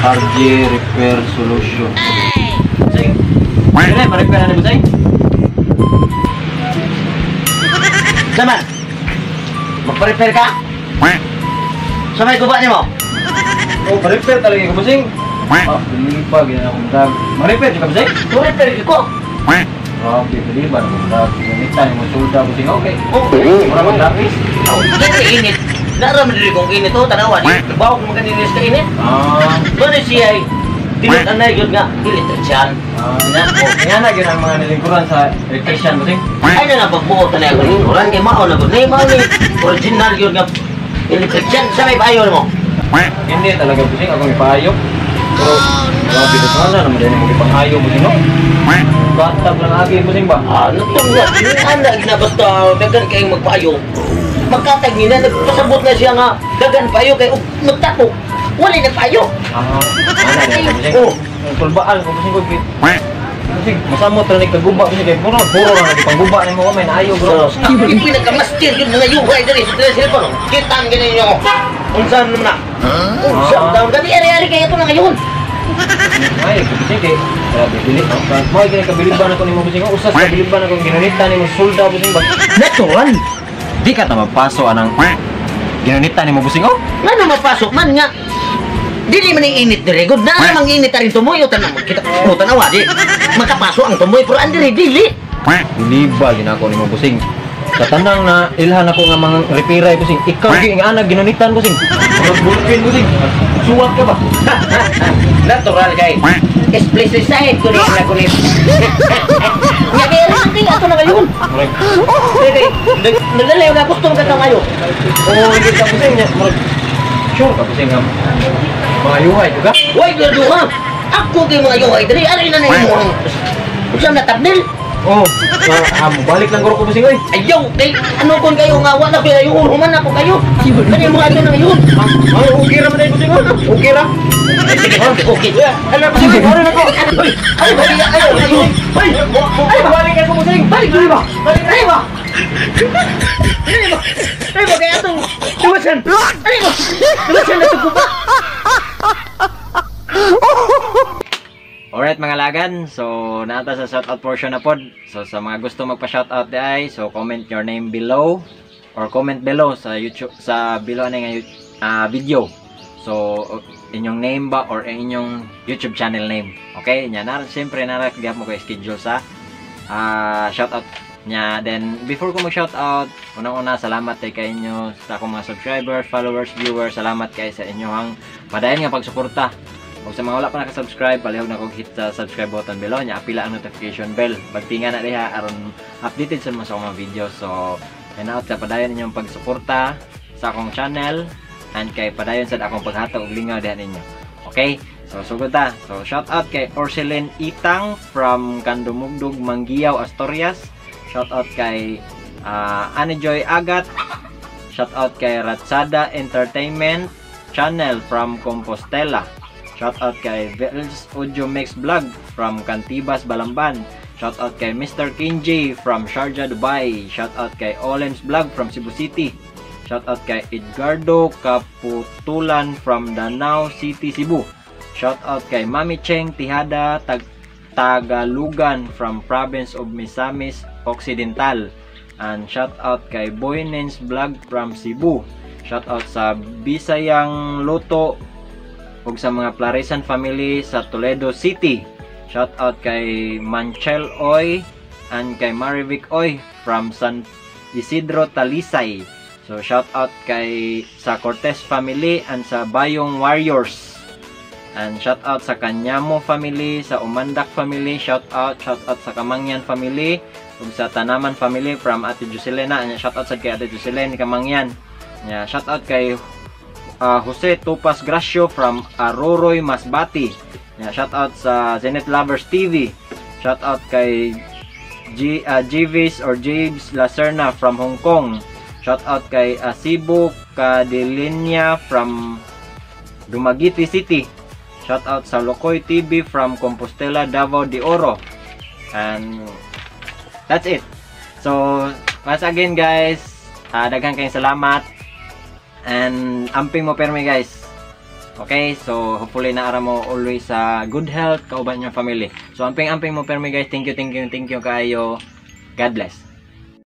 RJ Repair Solution. Busing. Dire, ma-repair na busing. Saman. Magpa-repair ka? Samay guba niyo mo. Oh, pa-repair talaga ko busing. Ah, lipa gina akong dag. Ma-repair ka busing? Ma-repair ko. Grabe, pwede ba naman dag? Ganita ni mo sulda busing. Okay. Mura mag-lapis. Kasi init. Naram diri kong init to, tanawa di. Bawo ko magkanilis ka init. Ano siya ay dilit anay gyud nga electrician. Kaya na gyud ang mga nilingkuran sa electrician busing. Ay na pagbuot na ako lingkuran kay mao na gud. Nay mao ni original gyud nga electrician sa may payo mo. Hindi talaga busing ako ipaayok. Pero grabe na sana naman din mo ipangayo busing no. Batab lang agi busing ba? Ano to nga? Anda na basta dagan kay magpayo. Magkatag nila, nagpasabot na siya nga dagan payo kay magtapo. Wala na payo. Ana na busing. Oh, Tulbaan ko busing ko. Busing masamot ra ni kaguba busing kay puro ra ni pangguba ni mo may naayo bro. yung pinagkamastir yun mga yuhay dali sa telepono. Kitang ganyan nyo. Unsan na? Unsan daw gabi ari-ari kaya ito na ngayon. Ay, busing kay grabe dili. Mo gini kabiliban ako nimo busing. Usas kabiliban ako ginanita nimo sulda busing ba. Natural. Di ka na magpaso anang ginanita ni mo busing oh? Nga na mapasok man nga. Dili man yung init diri. Good na namang init rin tumoy. O tanang kita mo tanawa di. Magkapaso ang tumoy pero andiri dili. Dili ba ginako ni mo busing? Katanang na ilhan ako nga mga repiray busing. Ikaw gi nga anak ginanitan busing. Bulpin busing. Suwat ka ba? Natural kay. Explicit ko rin na kulit. Nga kaya rin kayo ato na ngayon. Nagdalayo na gusto ka ngayon. Oo, hindi ka busing niya. Sure ka busing nga. Mga yuhay ka? Huwag gado ka. Ako kayo mga yuhay. Dari, ari na na yung mga. Usang natabnil. Oo. Balik lang ko busing oy. Ayaw, kay ano kon kayo nga wala kayo yung human ako kayo. Kani mga ito na ngayon. Ay, okay ra man busing oy. Okay ra. Sige, okay. Ano busing oy? Ora na ko. Ay, Balik ka ko busing. balik ba? Balik ba? Ay, ba kaya itong lumasan? Ay, ba? Lumasan na ito ba? Alright mga lagan, so nata sa shoutout portion na pod. So sa mga gusto magpa-shoutout di so comment your name below or comment below sa YouTube sa below na nga video. So inyong name ba or inyong YouTube channel name. Okay? Nya na syempre gyap mo ko schedule sa shoutout nya. Then before ko mag-shoutout, unang-una salamat kay inyo sa akong mga subscribers, followers, viewers. Salamat kay sa inyong padayon nga pagsuporta. Kung sa mga wala pa naka-subscribe, palihog na kong hit sa subscribe button below niya, apila ang notification bell. Bagtingan na diha aron updated sa mga videos. So, kanaot sa padayon ninyong pagsuporta sa akong channel and kay padayon sa akong paghatag og lingaw diha ninyo. Okay? So, sugod ta. So, shout out kay Orselin Itang from Candumugdog, Manguiao, Asturias. Shout out kay Annie Joy Agat. Shout out kay Ratsada Entertainment Channel from Compostela. Shout out kay Vels Audio Mix Vlog from Cantibas, Balamban. Shout out kay Mr. Kinji from Sharjah, Dubai. Shout out kay Olems Vlog from Cebu City. Shout out kay Edgardo Kaputulan from Danau City, Cebu. Shout out kay Mami Cheng Tihada Tagalugan from Province of Misamis Occidental. And shout out kay Boynens Vlog from Cebu. Shout out sa Bisayang Luto ug sa mga Plarisan family sa Toledo City. Shout out kay Manchel Oy and kay Marivic Oy from San Isidro, Talisay. So shout out kay sa Cortez family and sa Bayong Warriors. And shout out sa Kanyamo family, sa Umandak family, shout out sa Kamangyan family ug sa Tanaman family from Ate Joselena. And shout out sa kay Ate Joselena Kamangyan. Yeah, shout out kay Jose Topas Gracio from Aroroy, Masbati. Yeah, shout out sa Zenith Lovers TV. Shout out kay Jivis or James Lacerna from Hong Kong. Shout out kay Cebu Cadelinia from Dumaguete City. Shout out sa Lokoy TV from Compostela, Davao de Oro. And that's it. So once again guys, daghang kayong salamat. And amping mo permi guys. Okay, so hopefully naara mo always sa good health kauban yung family. So amping mo permi guys, thank you kayo. God bless.